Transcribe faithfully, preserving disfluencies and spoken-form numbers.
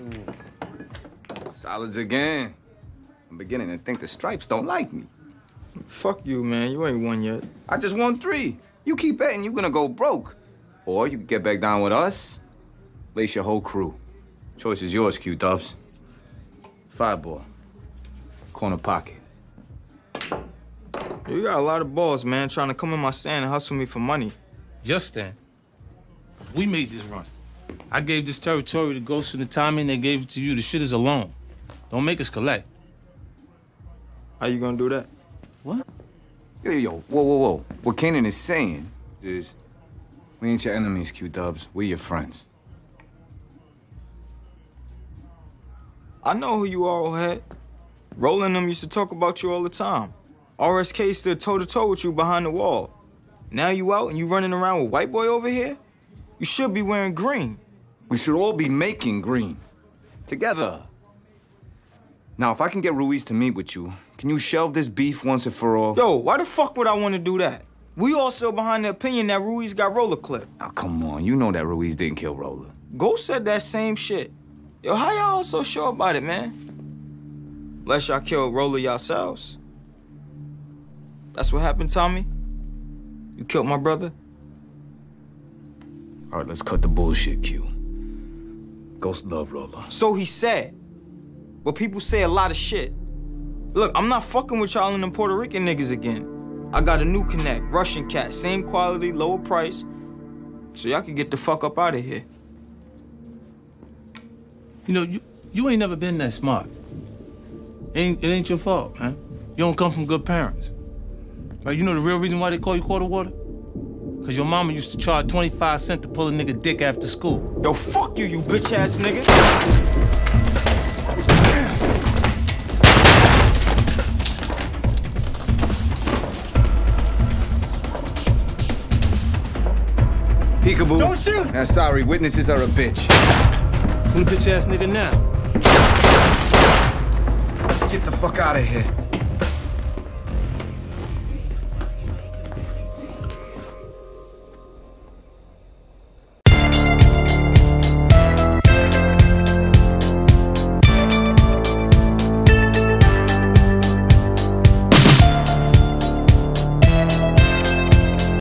Solids again. I'm beginning to think the Stripes don't like me. Fuck you, man. You ain't won yet. I just won three. You keep betting, you're gonna go broke. Or you can get back down with us, lace your whole crew. Choice is yours, Qdubs. Five ball. Corner pocket. You got a lot of balls, man, trying to come in my stand and hustle me for money. Your stand? We made this run. I gave this territory to Ghost and the Tommy, and they gave it to you. The shit is a loan. Don't make us collect. How you gonna do that? What? Yo, yo, yo, whoa, whoa, whoa. What Kanan is saying is, we ain't your enemies, Qdubs. We're your friends. I know who you are, old head. Roland and them used to talk about you all the time. R S K stood toe-to-toe with you behind the wall. Now you out and you running around with white boy over here? You should be wearing green. We should all be making green. Together. Now, if I can get Ruiz to meet with you, can you shelve this beef once and for all? Yo, why the fuck would I want to do that? We all still behind the opinion that Ruiz got roller clipped. Oh, come on. You know that Ruiz didn't kill Roller. Ghost said that same shit. Yo, how y'all so sure about it, man? Unless y'all killed Roller yourselves. That's what happened, Tommy? You killed my brother? All right, let's cut the bullshit, Q. Ghost love Roller. So he said. But people say a lot of shit. Look, I'm not fucking with y'all and them Puerto Rican niggas again. I got a new connect, Russian cat, same quality, lower price. So y'all can get the fuck up out of here. You know, you, you ain't never been that smart. It ain't, it ain't your fault, man. You don't come from good parents. Right? You know the real reason why they call you quarter water? Because your mama used to charge twenty-five cents to pull a nigga dick after school. Yo, fuck you, you bitch-ass nigga. Peekaboo. Don't shoot! Uh, sorry, witnesses are a bitch. Who the bitch-ass nigga now? Let's get the fuck out of here.